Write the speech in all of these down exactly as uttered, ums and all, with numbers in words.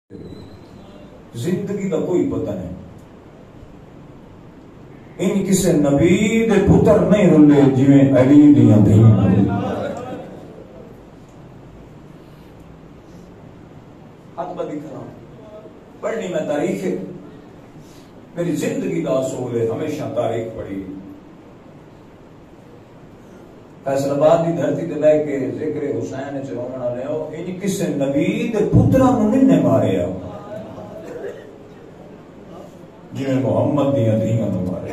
زندگی کا کوئی پتہ نہیں. ان کسی نبی دے پتر نہیں رلے جویں علی دیاں دھیاں. ہاتھ بدی کرا پڑھنی میں تاریخ ہے، میری زندگی کا اصول ہے، ہمیشہ تاریخ پڑھی. فیصل آباد کی دھرتی تے لے کے ذکر حسین چ رومن والے ہو، ان کسی نبی دے پتراں نوں نہیں ماریا جویں محمد دیاں دھیاں نوں ماریا.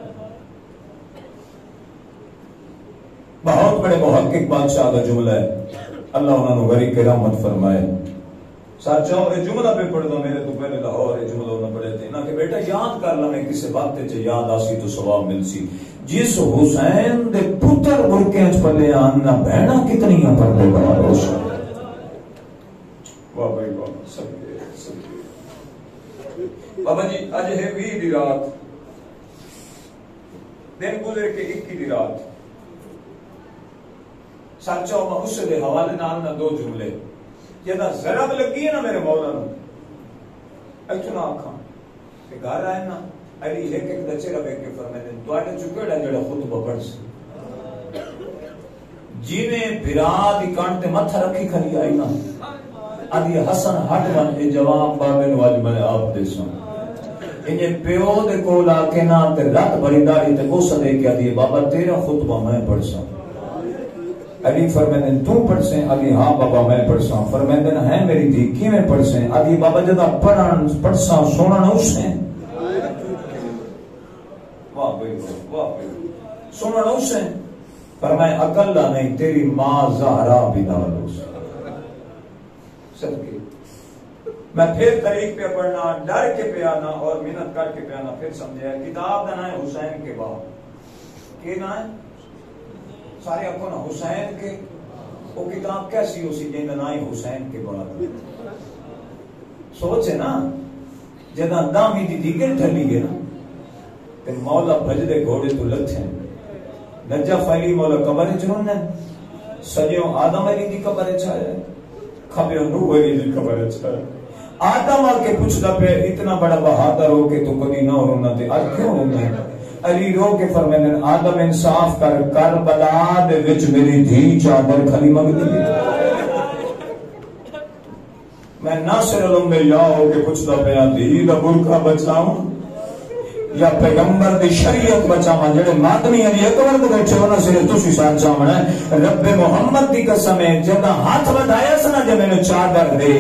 بہت بڑے محقق بادشاہ کا جملہ ہے، اللہ انہوں نے غریق رحمت فرمائے. سچاؤ یہ جملہ پہ پڑھ دو، میرے تو پہلے لاہور یہ جملہ انہوں نے پڑھے تھے نا کہ بیٹا یاد کر لیں کسی وقت چ یاد آسی تو ثواب مل سی. جس حسین دے پتر برکے چ پلے آنا بہنا کتنی پردے بار ہو سکتے. واہ بھائی واہ، سب بابا جی اج ہے وی دی رات، دن گزر کے اکی دی رات. سچاؤ میں اس دے حوالے نال نہ دو جملے جدا ضرب لگی ہے نا میرے مولا نو ایتھوں نہ آکھاں کہ گھر آئے نا علی ایک ایک دا چہرہ ویکھ کے فرمائے تواڈے چوں کیڑا جڑا خطبہ پڑھ سی جویں بھرا دی کان تے متھا رکھی کھڑی آئی نا ادی حسن ہٹ ون اے جواب بابے نو اج میں آپ دے سن انجے پیو دے کول آ کے نا تے رات بھری داڑھی تے گوسا دے کے ادی بابا تیرا خطبہ میں پڑھ سا. علی فرمیندن تو پڑھ سیں؟ علی ہاں بابا میں پڑھ ساں. فرمیندن ہے میری دھی کی میں پڑھ سیں؟ علی بابا جدا پڑھن پڑھ ساں سونا نہ اسیں. واہ بھئی واہ بھئی سونا نہ اسیں. فرمائے اکلا نہیں تیری ماں زہرا بھی دال اسیں. صدقے میں پھر طریق پہ پڑھنا ڈر کے پہ آنا اور محنت کر کے پہ آنا. پھر سمجھے کتاب کا نام ہے حسین کے بعد کے نام ہے سارے اپنا نا حسین کے وہ کتاب کیسی ہو سی جن نائی حسین کے بعد سوچے نا جدا دامی دی دیگر ڈھلی گئے نا تے مولا بھجدے گھوڑے تو لتھیں نجف علی مولا قبر چنون ہے سجیوں آدم علی دی قبر چاہے کھبیوں نوح علی دی قبر چاہے. آدم آ کے پوچھتا پہ اتنا بڑا بہادر ہو کہ تو کدی نہ رونا تے آج کیوں رونا ہے؟ علی رو کے فرمیندن آدم انصاف کر کربلا دے وچ میری دھی چادر کھلی مگدی میں ناصر علم میں جاؤ کہ پوچھتا پہ دھی دا برکھا بچاؤں یا پیغمبر دی شریعت بچاواں جڑے ماتمی علی اکبر دے بیٹھے ہونا سرے تسی ساتھ جاونا ہے. رب محمد دی قسم ہے جدا ہاتھ بڑھایا سنا جب میں نے چادر دے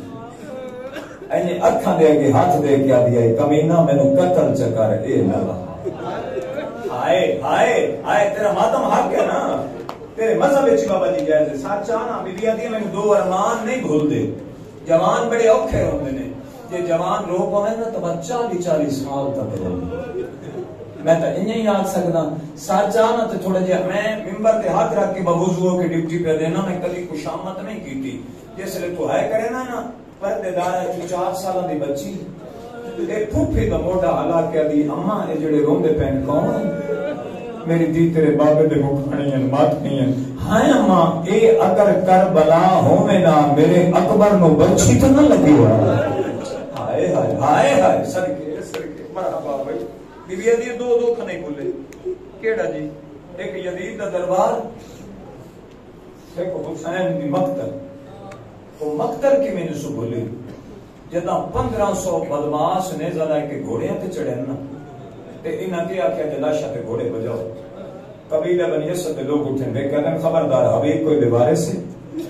اینی اکھاں دے کے ہاتھ دے کے آ دیا کمینہ میں نے قتل چکر اے نہ آئے آئے آئے تیرا ماتم حق ہے نا تیرے مذہب اچھی بابا جی جائے تھے ساتھ چاہنا بی بی آدھی میں دو ارمان نہیں بھول دے. جوان بڑے اوکھے ہوندے نے یہ جوان رو پوے نا تو چالی چالی سال تک رہے. میں تو انہیں ہی آگ سکتا ساتھ چاہنا تو تھوڑا جہا میں ممبر تے ہاتھ رکھ کے بوضو کے ڈیوٹی پہ دینا میں کبھی خوشامت نہیں کی تھی جس لئے تو ہے کرے نا نا پردے دار ہے چار سالہ دی بچی اے پھوپھی دا موڑا حلا کے دی اماں اے جڑے روندے پہن کون ہیں میری دی تیرے بابے دے مکھانی ہیں مات نہیں ہیں. ہائے اماں اے اگر کربلا ہونے نا میرے اکبر نو بچی تو نہ لگی ہوا. ہائے ہائے ہائے ہائے سرکے سرکے مرحبا بھائی. بی بی دی دو دو کھنے بولے کیڑا جی ایک یزید دا دربار ایک حسین دی مقتل. وہ مقتل کی میں نے سو بولے جدا پندرہ سو بدماش نے زدہ کے گھوڑیاں تے چڑھے نا تے انہاں کیا کیا جلاشہ تے گھوڑے بجاؤ. قبیلہ بنی اسد لوگ اٹھیں بے کہتے ہیں خبردار حبیب کوئی دیوارے سے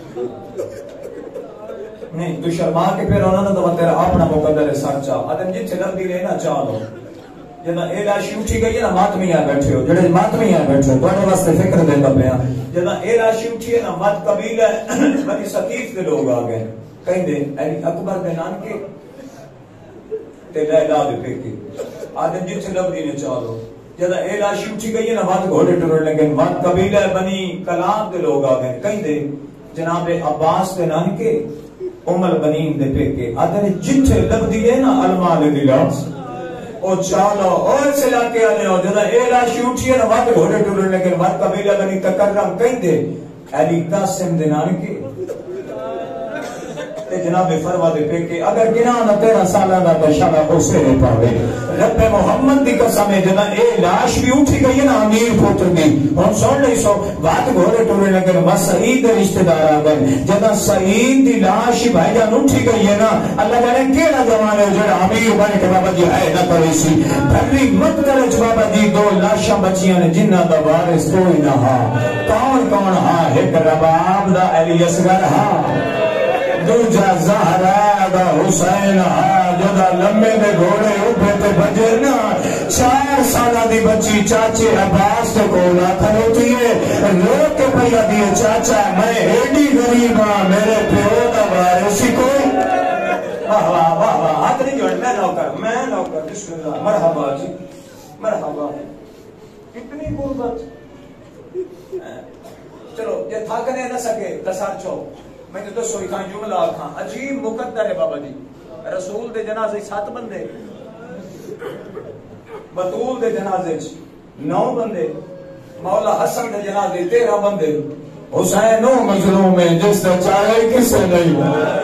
نہیں تو شرما کے پھر ہونا نا تو تیرا اپنا مقدر ساتھ چاہ آدم جی چھلر دی لینا چاہ دو جدا اے لاشی اٹھی گئی ہے نا ماتمی آئے بیٹھے ہو جڑے ماتمی آئے بیٹھے ہو تو واسطے فکر دیتا پہ جدا اے لاشی اٹھی ہے نا مات قبیلہ بنی ثقیف کے لوگ آگئے کہیں دے علی اکبر دے نان کے تے لیلا دے پھیکے آدم جن سے لب دینے چاہو جدا اے لاشی اٹھی گئی ہے نا وات گھوڑے ٹرڑ لگے وات قبیلہ بنی کلاب دے لوگ آگئے کہیں دے جناب عباس دے نان کے امل بنین دے پھیکے آدم جن سے لب دینے نا المال دلاس او چالو اور سے لاکے آنے ہو جدا اے لاشی اٹھی ہے نا وات گھوڑے ٹرڑ لگے وات قبیلہ بنی تکرم کہیں دے علی قاسم دے نان کے تے جناب فرما دے پہ کہ اگر گنا نہ تیرہ سالہ دا دشانہ اسے نہیں پاوے رب محمد دی قسم ہے جنا اے لاش بھی اٹھی گئی نا امیر پتر دی ہم سن لئی سو بات گھوڑے ٹورے لگے بس سعید دے رشتہ دار آ گئے جنا سعید دی لاش بھائی جان اٹھی گئی ہے نا اللہ جانے کیڑا جوان ہے جڑا امیر بن کے بابا جی ہے نہ کرے سی بھری مت کرے بابا جی دو لاشاں بچیاں نے جنہ دا وارث کوئی نہ ہا کون کون ہا ایک رباب دا علی اصغر ہا دوجا زہرا دا حسین ہا جدا لمبے دے گھوڑے اوپے تے بجے نا چار سالہ دی بچی چاچے عباس تے کولا کھلوتی ہے رو کے پیا دیے چاچا میں ایڈی غریب ہاں میرے پیو دا وارثی کوئی واہ واہ واہ واہ ہاتھ نہیں جوڑ میں نوکر میں نوکر بسم اللہ مرحبا جی مرحبا کتنی قربت چلو یہ تھا کنے نہ سکے دسار چو میں نے دسو ایک جملہ آکھاں عجیب مقدر ہے بابا جی رسول دے جنازے سات بندے بطول دے جنازے نو بندے مولا حسن دے جنازے تیرہ بندے حسین و مظلوم ہے جس نے چاہے کسے نہیں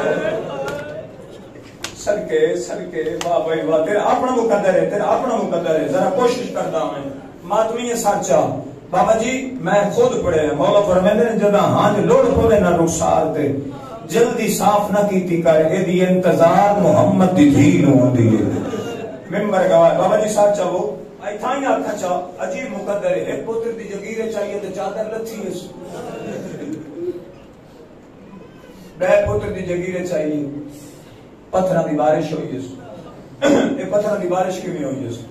سڑکے سڑکے واہ بھائی واہ تیرا اپنا مقدر ہے تیرا اپنا مقدر ہے ذرا کوشش کرتا ہوں ماتمی سچا بابا جی میں خود پڑھے مولا فرمیندے نے جدا ہاں لوڑ پوے نہ رخسار تے جلدی صاف نہ کیتی کر اے دی انتظار محمد دی دھی نو ہوندی ہے ممبر گواہ بابا جی سچا وہ ائی تھائی آکھا چا عجیب مقدر ہے ایک پتر دی جگیرے چاہیے تے چادر لتھی ہے بے پتر دی جگیرے چاہیے پتھراں دی بارش ہوئی ہے اے پتھراں دی بارش کیویں ہوئی ہے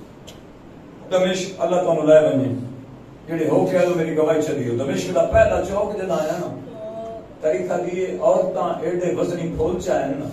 دمشق اللہ تعالی لے بنے جڑے ہو کے میری گواہی چلی ہو دمشق دا پہلا چوک جدا آیا نا طریقہ دیے عورتاں ایڈے وزنی پھول چاہے نا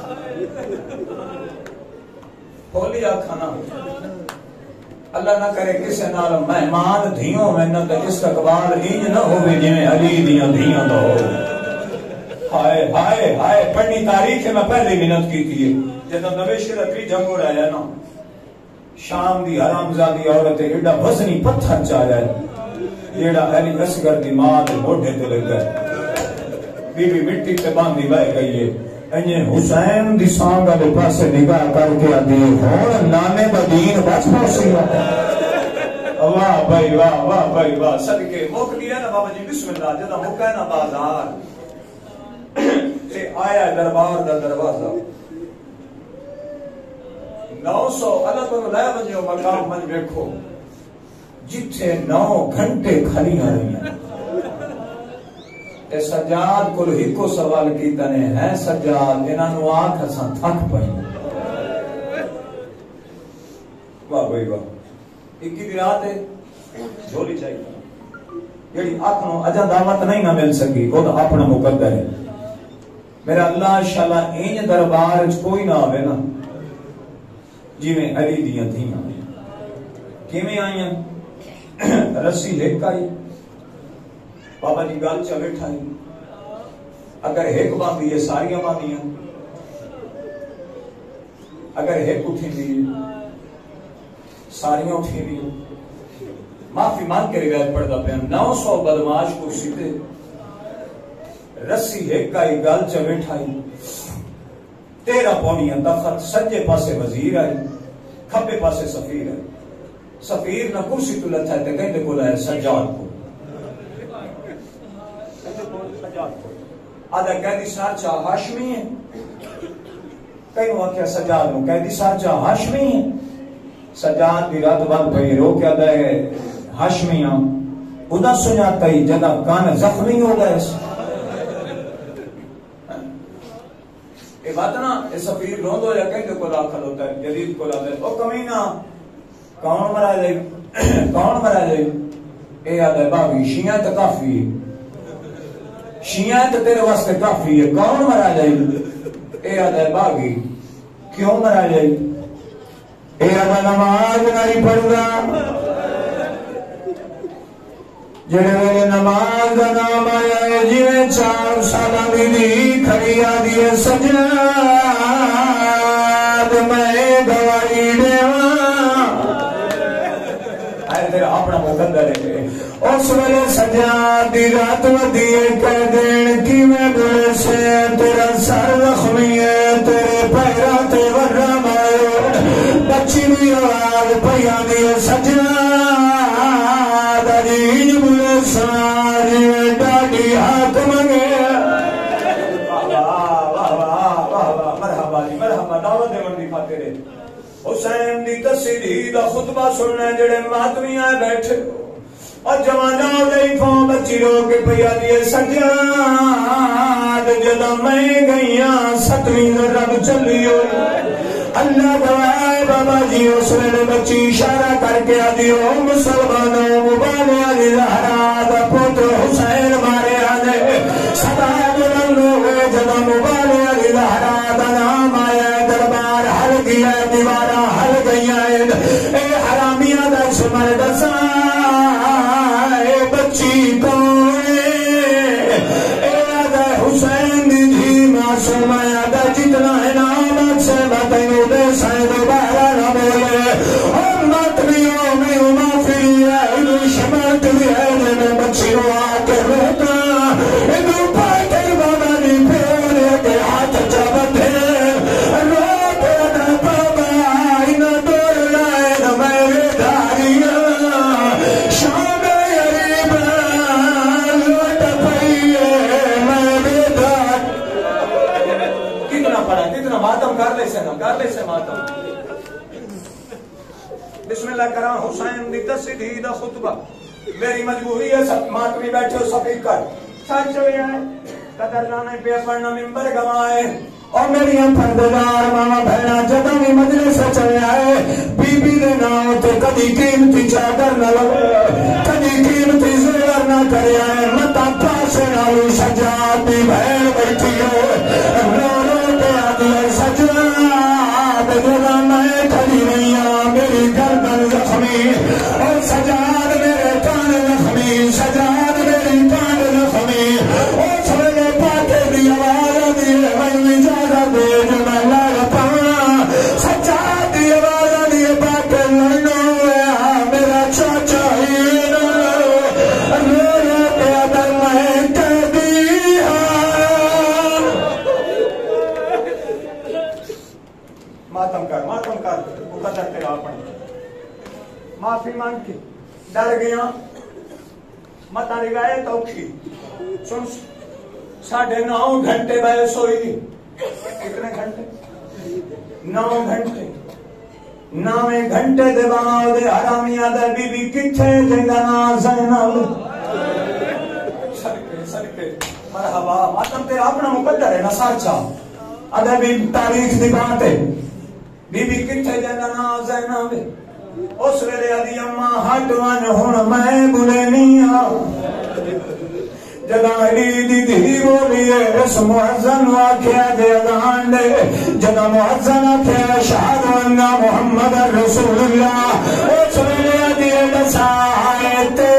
پھولی آکھانا اللہ نہ کرے کسے نال مہمان دھیوں میں نہ اس کا قبال انج نہ ہوئے جویں علی دیاں دھیاں دا ہو ہائے ہائے ہائے پڑھنی تاریخ ہے میں پہلے محنت کی تھی جدا دمشق دا تیجا موڑ آیا نا شام دی حرامزادی عورت ایڈا وزنی پتھر چاہ جائے جیڑا علی اصغر دی ماں دے موڈے تے لگ گئے بی بی مٹی تے باندھی بہ گئی ہے انجے حسین دی سانگا دے پاسے نگاہ کر کے آدھی ہون نانے دا دین بچ پہنچی واہ بھائی واہ واہ بھائی واہ صدقے موک لیا نا بابا جی بسم اللہ جدا موقع نا بازار تے آیا دربار دا دروازہ نو سو اللہ تو لائے بنجو مقام من بیکھو جتھے نو گھنٹے کھلیاں رہی ہیں تے سجاد کو ہکو سوال کیتا نے ہے سجاد انہاں نو آنکھ اساں تھک پئی واہ بھائی واہ اکی دی رات ہے جھولی چاہیے جڑی آنکھ نو اجا دعوت نہیں نہ مل سکی وہ تو اپنا مقدر ہے میرا اللہ انشاءاللہ این دربار وچ کوئی نہ آوے نا جی میں علی دیاں دھیاں کیویں آئیاں رسی ہک آئی بابا جی گل چا بیٹھائی اگر ہک باندھی ہے ساریاں باندھیاں اگر ہک اٹھی دی ساریاں اٹھی دی معافی مان کے روایت پڑھدا پیا نو سو بدماش کرسی تے رسی ہک آئی گل چا بیٹھائی تیرہ پونیاں تخت سجے پاسے وزیر آئے کھبے پاسے سفیر آئے سفیر نہ کرسی تو لتھا ہے تے کہندے کو لائے سجاد کو آدھا قیدی سار چاہ ہاشمی ہے کئی نو آکھیا سجاد نو قیدی سار چاہ ہاشمی ہے سجاد دی رات بند پئی رو کے آدھا ہے ہاشمیاں ادا سناتا ہی جدا کان زخمی ہو گئے یہ بات نا یہ سفیر روند ہو جائے کہیں کو داخل ہوتا ہے جدید کو لاتا ہے او کمینہ کون مرا جائے کون مرا جائے اے یاد ہے باغی شیعہ تو کافی ہے شیعہ تو تیرے واسطے کافی ہے کون مرا جائے اے یاد ہے باغی کیوں مرا جائے اے یاد ہے نماز نہیں پڑھنا جڑے ویلے نماز دا نام آیا ہے جویں چار سالہ دی دی کھڑی آدھی ہے سجاد میں گواہی دیواں اے تیرا اپنا مقدر ہے اس ویلے سجاد دی رات ودیے کہہ دین کی میں بلے سے تیرا سر زخمی ہے تیرے پیرا تے ورم آئے بچی بھی آواز پیا دیے سجاد عجیج بلے ساری ڈاڈی ہاتھ منگے مرحبا جی مرحبا دعوت دے مندی خاطر حسین دی تصدیق دا خطبہ سننے جڑے ماتمی آئے بیٹھے اور جوانا دئی فون بچی رو کے پیا دیے سجاد جدا میں گئیاں ستویں رب چلی ہوئی اللہ دوائے بابا جی اس ویلے بچی اشارہ کر کے آدیو مسلمانوں مبالے علی زہرا دا پتر حسین مارے آنے سدا بلند ہوئے جدا مبالے علی زہرا دا نام آیا دربار ہل گیا دیوارہ ہل گیا اے حرامیہ دا سمر دسا بچی کون اے آدھا حسین دی جھی معصوم آدھا جتنا انعامت سے بتائیو دے سائے دوبارہ نہ بولے اور ماتمیوں میں معافی ہے انہوں شمارت بھی ہے میں بچی رو آکے روتا انہوں پاکر بابا نی پیولے کے ہاتھ چابتے روتے نہ بابا انہوں دور لائے نہ میرے داریاں شام ماتم کر لے سے نا کر لے سے ماتم بسم اللہ کرام حسین دی تصدیق دا خطبہ میری مجبوری ہے سب ماتمی بیٹھے ہو سب کر سچ چلے آئے قدر لانے پہ پڑھنا ممبر گوائے اور میری پردگار ماما بہنا جدہ بھی مجلس سے چلے آئے بی بی دے ناؤ تے کدی قیمتی چادر نہ لگے کدی قیمتی زیور نہ کرے آئے متا پاسے ناؤ سجاد بھی بہن بیٹھی ہو رو رو کے آدھی سجاد جدا میں کھڑی نہیں آ میری گردن زخمی اور سجاد میرے کان زخمی سجاد میری کان زخمی اور سوئے پاتے دی آواز دی میں اجازت دے جو میں لال پاں سجاد دی آواز دی پاتے لڑنو ہے میرا چاچا ہی رو رو کے ادر میں کہہ دی ماتم کر ماتم کر مقدر تیرا اپنے معافی مانگ کے ڈر گیا متا لگائے توکھی سن ساڑھے نو گھنٹے بھائی سوئی دی کتنے گھنٹے نو گھنٹے نوے گھنٹے دے باؤ دے حرامیہ دے بی بی کتھے جنگا نا زینب سڑکے سڑکے مرحبا ماتم تیرا اپنا مقدر ہے نا سارچا ادھے بھی تاریخ دی بات ہے بی بی کتھے جنگا نا زینب اس ویلے آدھی اماں ہٹوان ہون میں بلے نہیں آ جگہ علی دی دی بولی ہے اس معزن واقعہ دے اذان دے جگہ معزن واقعہ شہد وانگا محمد رسول اللہ اس ویلے آدھی دسا آئے تے